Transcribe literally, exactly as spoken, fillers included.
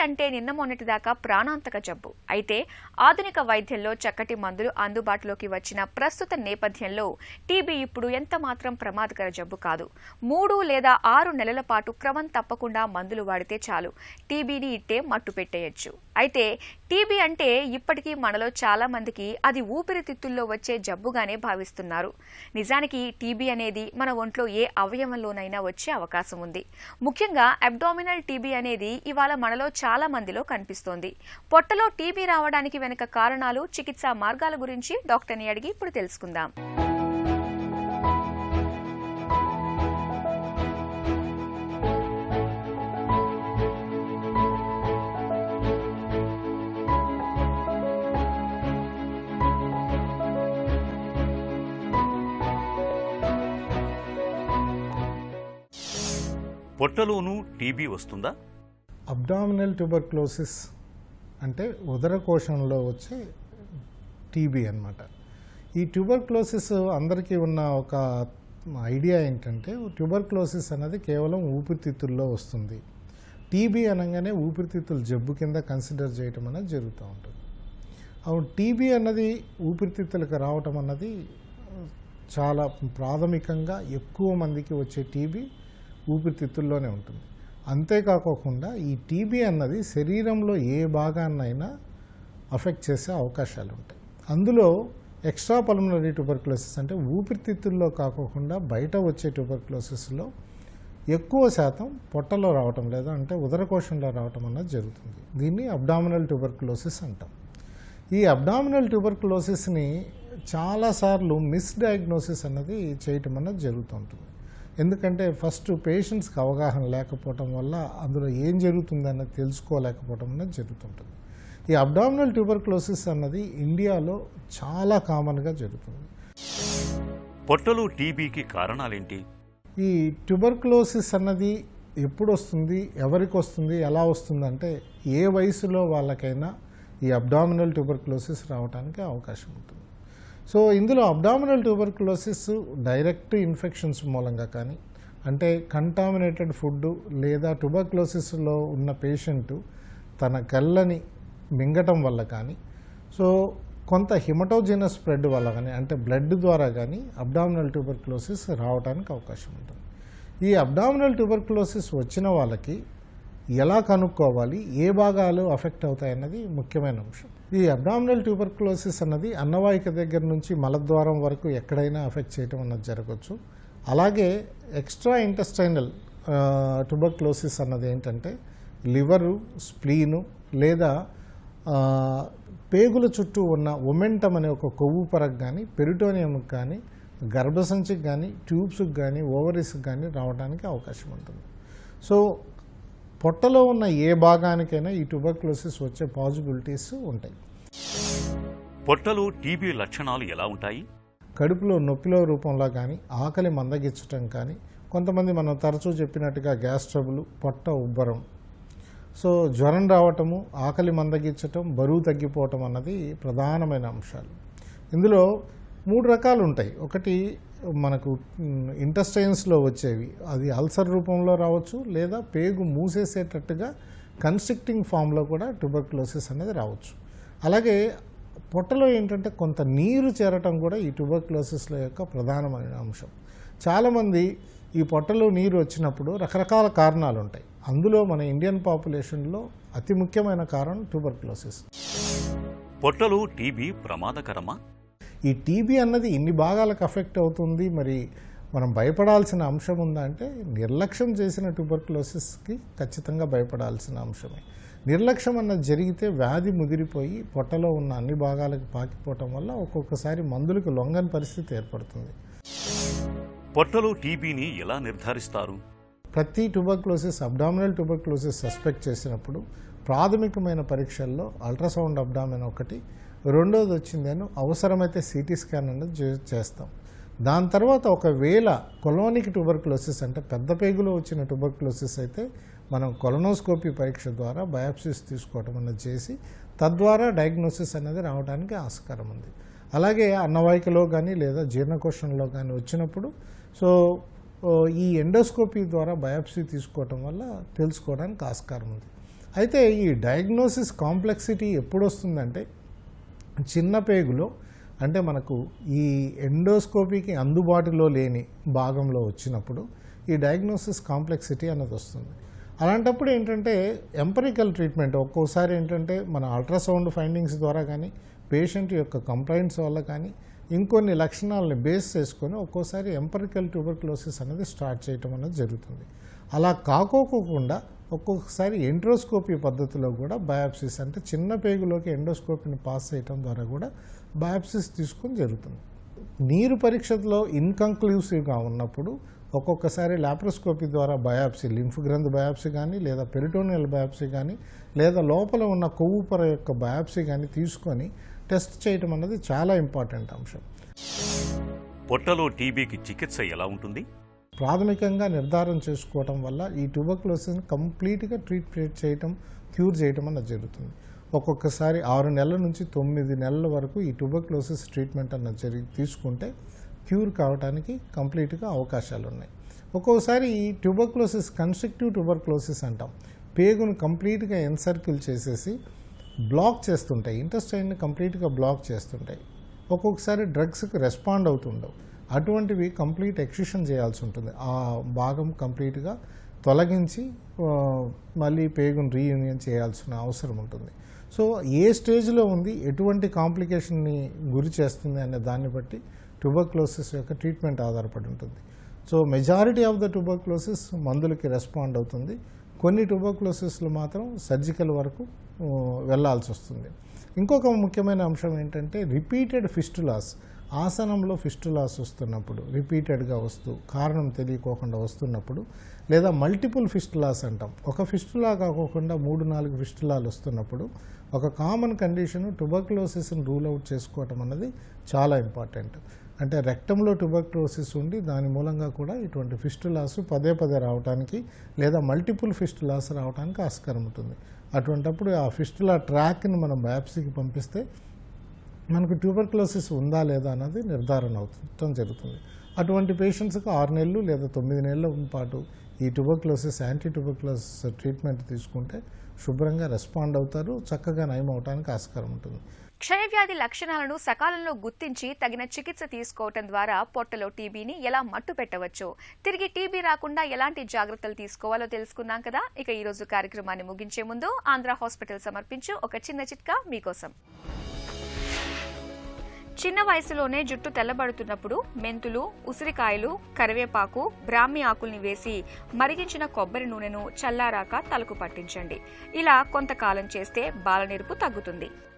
అంటే నిన్న మొన్నటిదాకా ప్రాణాంతక జబ్బు. అయితే ఆధునిక వైద్యంలో చక్కటి మందులు అందుబాటులోకి వచ్చిన ప్రస్తుత నేపథ్యంలో టీబీ ఇప్పుడు ఎంత మాత్రం ప్రమాదకర జబ్బు కాదు. మూడు లేదా ఆరు నెలల పాటు క్రమం తప్పకుండా మందులు వాడితే చాలు టీబీని ఇట్టే మట్టు పెట్టేయచ్చు. అయితే టీబీ అంటే ఇప్పటికీ మనలో చాలా మందికి అది ఊపిరితిత్తుల్లో వచ్చే జబ్బుగానే భావిస్తున్నారు. నిజానికి టీబీ అనేది మన ఒంట్లో ఏ అవయవంలోనైనా వచ్చే అవకాశం ఉంది. ముఖ్యంగా అబ్డామినల్ టీబీ అనేది ఇవాళ మనలో చాలా మందిలో కనిపిస్తోంది. పొట్టలో టీబీ రావడానికి వెనుక కారణాలు, చికిత్సా మార్గాల గురించి డాక్టర్ని అడిగి ఇప్పుడు తెలుసుకుందాం. పొట్టలోనూ టీబీ వస్తుందా? అబ్డామినల్ ట్యూబర్క్లోసిస్ అంటే ఉదరకోశంలో వచ్చే టీబీ అన్నమాట. ఈ ట్యూబర్క్లోసిస్ అందరికీ ఉన్న ఒక ఐడియా ఏంటంటే ట్యూబర్క్లోసిస్ అనేది కేవలం ఊపిరితిత్తుల్లో వస్తుంది. టీబీ అనగానే ఊపిరితిత్తుల జబ్బు కింద కన్సిడర్ చేయటం అనేది జరుగుతూ ఉంటుంది. అవును, టీబీ అన్నది ఊపిరితిత్తులకు రావటం అన్నది చాలా ప్రాథమికంగా ఎక్కువ మందికి వచ్చే టీబీ ఊపిరితిత్తుల్లోనే ఉంటుంది. అంతేకాకుండా ఈ టీబీ అన్నది శరీరంలో ఏ భాగాన్నైనా అఫెక్ట్ చేసే అవకాశాలు ఉంటాయి. అందులో ఎక్స్ట్రా పల్మనరీ ట్యూబర్క్లోసిస్ అంటే ఊపిరితిత్తుల్లో కాకుండా బయట వచ్చే ట్యూబర్క్లోసిస్లో ఎక్కువ శాతం పొట్టలో రావటం లేదా అంటే ఉదరకోశంలో రావటం అన్నది జరుగుతుంది. దీన్ని అబ్డామినల్ ట్యూబర్క్లోసిస్ అంటాం. ఈ అబ్డామినల్ ట్యూబర్క్లోసిస్ని చాలాసార్లు మిస్డయాగ్నోసిస్ అన్నది చేయటం అన్నది జరుగుతుంటుంది. ఎందుకంటే ఫస్ట్ పేషెంట్స్కి అవగాహన లేకపోవటం వల్ల అందులో ఏం జరుగుతుందన్నది తెలుసుకోలేకపోవటం అనేది జరుగుతుంటుంది. ఈ అబ్డామినల్ ట్యూబర్క్లోసిస్ అన్నది ఇండియాలో చాలా కామన్గా జరుగుతుంది. పొట్టలో టీబీకి కారణాలేంటి? ఈ ట్యూబర్క్లోసిస్ అన్నది ఎప్పుడు వస్తుంది, ఎవరికి వస్తుంది, ఎలా వస్తుందంటే ఏ వయసులో వాళ్ళకైనా ఈ అబ్డామినల్ ట్యూబర్క్లోసిస్ రావడానికి అవకాశం ఉంటుంది. సో ఇందులో అబ్డామినల్ ట్యూబర్క్లోసిస్ డైరెక్ట్ ఇన్ఫెక్షన్స్ మూలంగా కానీ అంటే కంటామినేటెడ్ ఫుడ్ లేదా ట్యూబర్క్లోసిస్లో ఉన్న పేషెంట్ తన కళ్ళని మింగటం వల్ల కానీ సో కొంత హిమటోజినస్ స్ప్రెడ్ వల్ల కానీ అంటే బ్లడ్ ద్వారా కానీ అబ్డామినల్ ట్యూబర్క్లోసిస్ రావడానికి అవకాశం ఉంటుంది. ఈ అబ్డామినల్ ట్యూబర్క్లోసిస్ వచ్చిన వాళ్ళకి ఎలా కనుక్కోవాలి, ఏ భాగాలు అఫెక్ట్ అవుతాయన్నది ముఖ్యమైన అంశం. ఈ అబ్డామినల్ ట్యూబర్క్లోసిస్ అన్నది అన్నవాహిక దగ్గర నుంచి మలద్వారం వరకు ఎక్కడైనా అఫెక్ట్ చేయటం అన్నది జరగవచ్చు. అలాగే ఎక్స్ట్రా ఇంటెస్టైనల్ ట్యూబర్క్లోసిస్ అన్నది ఏంటంటే లివరు, స్ప్లీను లేదా పేగుల చుట్టూ ఉన్న ఒమెంటమ్ అనే ఒక కొవ్వు పరకు కానీ పెరిటోనియంకి కానీ గర్భసంచికి కానీ ట్యూబ్స్కి కానీ ఓవరీస్కి కానీ రావడానికి అవకాశం ఉంటుంది. సో పొట్టలో ఉన్న ఏ భాగానికైనా ఈ ట్యూబర్క్లోసిస్ వచ్చే పాసిబిలిటీస్ ఉంటాయి. పొట్టలో టీబీ లక్షణాలు ఎలా ఉంటాయి? కడుపులో నొప్పిలో రూపంలో కానీ ఆకలి మందగించటం కానీ కొంతమంది మనం తరచూ చెప్పినట్టుగా గ్యాస్ ట్రబుల్, పొట్ట ఉబ్బరం, సో జ్వరం రావటము, ఆకలి మందగించటం, బరువు తగ్గిపోవటం అన్నది ప్రధానమైన అంశాలు. ఇందులో మూడు రకాలు ఉంటాయి. ఒకటి మనకు ఇంటెస్టైన్స్లో వచ్చేవి, అది అల్సర్ రూపంలో రావచ్చు లేదా పేగు మూసేసేటట్టుగా కన్స్ట్రిక్టింగ్ ఫామ్లో కూడా ట్యూబర్క్లోసిస్ అనేది రావచ్చు. అలాగే పొట్టలో ఏంటంటే కొంత నీరు చేరటం కూడా ఈ ట్యూబర్క్లోసిస్ల యొక్క ప్రధానమైన అంశం. చాలామంది ఈ పొట్టలో నీరు వచ్చినప్పుడు రకరకాల కారణాలు ఉంటాయి. అందులో మన ఇండియన్ పాపులేషన్లో అతి ముఖ్యమైన కారణం ట్యూబర్క్లోసిస్. పొట్టలో టీబీ ప్రమాదకరమా? ఈ టీబీ అన్నది ఇన్ని భాగాలకు అఫెక్ట్ అవుతుంది, మరి మనం భయపడాల్సిన అంశం ఉందా అంటే నిర్లక్ష్యం చేసిన ట్యూబర్క్లోసిస్కి ఖచ్చితంగా భయపడాల్సిన అంశమే. నిర్లక్ష్యం అన్నది జరిగితే వ్యాధి ముదిరిపోయి పొట్టలో ఉన్న అన్ని భాగాలకు పాకిపోవటం వల్ల ఒక్కొక్కసారి మందులకు లొంగని పరిస్థితి ఏర్పడుతుంది. పొట్టలో టీబీని ఎలా నిర్ధారిస్తారు? ప్రతి ట్యూబర్క్లోసిస్ అబ్డామినల్ ట్యూబర్క్లోసిస్ సస్పెక్ట్ చేసినప్పుడు ప్రాథమికమైన పరీక్షల్లో అల్ట్రాసౌండ్ అబ్డామిన్ ఒకటి, రెండోది వచ్చిందేను అవసరమైతే సిటీ స్కాన్ అనేది చేస్తాం. దాని తర్వాత ఒకవేళ కొలోనిక్ ట్యూబర్క్లోసిస్ అంటే పెద్ద పేగులో వచ్చిన ట్యూబర్క్లోసిస్ అయితే మనం కొలనోస్కోపీ పరీక్ష ద్వారా బయాప్సీస్ తీసుకోవటం అనేది చేసి తద్వారా డయాగ్నోసిస్ అనేది రావడానికి ఆస్కారం ఉంది. అలాగే అన్నవాహికలో కానీ లేదా జీర్ణకోశంలో కానీ వచ్చినప్పుడు సో ఈ ఎండోస్కోపీ ద్వారా బయాప్సీ తీసుకోవటం వల్ల తెలుసుకోవడానికి ఆస్కారం ఉంది. అయితే ఈ డయాగ్నోసిస్ కాంప్లెక్సిటీ ఎప్పుడు వస్తుందంటే చిన్న పేగులో అంటే మనకు ఈ ఎండోస్కోపీకి అందుబాటులో లేని భాగంలో వచ్చినప్పుడు ఈ డయాగ్నోసిస్ కాంప్లెక్సిటీ అనేది వస్తుంది. అలాంటప్పుడు ఏంటంటే ఎంపరికల్ ట్రీట్మెంట్ ఒక్కోసారి ఏంటంటే మన అల్ట్రాసౌండ్ ఫైండింగ్స్ ద్వారా కానీ పేషెంట్ యొక్క కంప్లైంట్స్ వల్ల కానీ ఇంకొన్ని లక్షణాలని బేస్ చేసుకొని ఒక్కోసారి ఎంపరికల్ ట్యూబర్క్లోసిస్ అనేది స్టార్ట్ చేయటం అనేది జరుగుతుంది. అలా కాకోకుండా ఒక్కొక్కసారి ఎండ్రోస్కోపీ పద్ధతిలో కూడా బయాప్సిస్ అంటే చిన్న పేగులోకి ఎండోస్కోపీని పాస్ చేయడం ద్వారా కూడా బయాప్సిస్ తీసుకొని జరుగుతుంది. నీరు పరీక్షలో ఇన్కంక్లూసివ్గా ఉన్నప్పుడు ఒక్కొక్కసారి లాప్రోస్కోపీ ద్వారా బయాప్సీ లింఫ్ గ్రంథి బయాప్సీ కానీ లేదా పెరిటోనియల్ బయాప్సీ కానీ లేదా లోపల ఉన్న కొవ్వు పొర యొక్క బయాప్సీ కానీ తీసుకొని టెస్ట్ చేయడం అన్నది చాలా ఇంపార్టెంట్ అంశం. పొట్టలో టీబీకి చికిత్స ఎలా ఉంటుంది? ప్రాథమికంగా నిర్ధారణ చేసుకోవటం వల్ల ఈ ట్యూబర్క్లోసిస్ని కంప్లీట్గా ట్రీట్ చేయటం క్యూర్ చేయటం అన్నది జరుగుతుంది. ఒక్కొక్కసారి ఆరు నెలల నుంచి తొమ్మిది నెలల వరకు ఈ ట్యూబర్క్లోసిస్ ట్రీట్మెంట్ అన్నది జరిగి తీసుకుంటే క్యూర్ కావడానికి కంప్లీట్గా అవకాశాలు ఉన్నాయి. ఒక్కొక్కసారి ఈ ట్యూబర్క్లోసిస్ కన్స్ట్రక్టివ్ ట్యూబర్క్లోసిస్ అంటాం. పేగును కంప్లీట్గా ఎన్సర్కిల్ చేసేసి బ్లాక్ చేస్తుంటాయి, ఇంటెస్టైన్ని కంప్లీట్గా బ్లాక్ చేస్తుంటాయి. ఒక్కొక్కసారి డ్రగ్స్కి రెస్పాండ్ అవుతుండవు. అటువంటివి కంప్లీట్ ఎక్సిషన్ చేయాల్సి ఉంటుంది. ఆ భాగం కంప్లీట్గా తొలగించి మళ్ళీ పేగును రీయూనియన్ చేయాల్సిన అవసరం ఉంటుంది. సో ఏ స్టేజ్లో ఉంది, ఎటువంటి కాంప్లికేషన్ని గురి చేస్తుంది అనే దాన్ని బట్టి ట్యూబర్క్లోసిస్ యొక్క ట్రీట్మెంట్ ఆధారపడి ఉంటుంది. So majority of the tuberculosis మందులకి రెస్పాండ్ అవుతుంది. కొన్ని ట్యూబర్క్లోసిస్లు మాత్రం సర్జికల్ వరకు వెళ్లాల్సి వస్తుంది. ఇంకొక ముఖ్యమైన అంశం ఏంటంటే రిపీటెడ్ ఫిస్టులాస్. ఆసనంలో ఫిస్టులాస్ వస్తున్నప్పుడు రిపీటెడ్గా వస్తూ కారణం తెలియకోకుండా వస్తున్నప్పుడు లేదా మల్టిపుల్ ఫిస్టులాస్ అంటాం. ఒక ఫిస్టులా కాకుండా మూడు నాలుగు ఫిస్టులాలు వస్తున్నప్పుడు ఒక కామన్ కండిషన్ ట్యూబర్క్లోసిస్ని రూల్ అవుట్ చేసుకోవటం అన్నది చాలా ఇంపార్టెంట్. అంటే రెక్టంలో ట్యూబర్క్లోసిస్ ఉండి దాని మూలంగా కూడా ఇటువంటి ఫిస్టులాస్ పదే పదే రావడానికి లేదా మల్టిపుల్ ఫిస్టులాస్ రావడానికి ఆస్కారం ఉంటుంది. అటువంటప్పుడు ఆ ఫిస్టులా ట్రాక్ని మనం బయాప్సీకి పంపిస్తే మనకు ట్యూబర్క్లోసిస్ ఉందా లేదా అన్నది నిర్ధారణ అవుతుండటం జరుగుతుంది. అటువంటి పేషెంట్స్కి ఆరు నెలలు లేదా తొమ్మిది నెలల పాటు ఈ ట్యూబర్క్లోసిస్ యాంటీ ట్యూబర్క్లోసిస్ ట్రీట్మెంట్ తీసుకుంటే శుభ్రంగా రెస్పాండ్ అవుతారు, చక్కగా నయం అవడానికి ఆస్కారం ఉంటుంది. క్షయవ్యాధి లక్షణాలను సకాలంలో గుర్తించి తగిన చికిత్స తీసుకోవటం ద్వారా పొట్టలో టీబీని ఎలా మట్టు పెట్టవచ్చో, తిరిగి టీబీ రాకుండా ఎలాంటి జాగ్రత్తలు తీసుకోవాలో తెలుసుకున్నాం కదా. ఇక ఈ రోజు కార్యక్రమాన్ని ముగించే ముందు ఆంధ్ర హాస్పిటల్ సమర్పించు ఒక చిన్న చిట్కా మీకోసం. చిన్న వయసులోనే జుట్టు తెల్లబడుతున్నప్పుడు మెంతులు, ఉసిరికాయలు, కరివేపాకు, బ్రాహ్మి ఆకుల్ని వేసి మరిగించిన కొబ్బరి నూనెను చల్లారాక తలకు పట్టించండి. ఇలా కొంతకాలం చేస్తే బాలనెరుపు తగ్గుతుంది.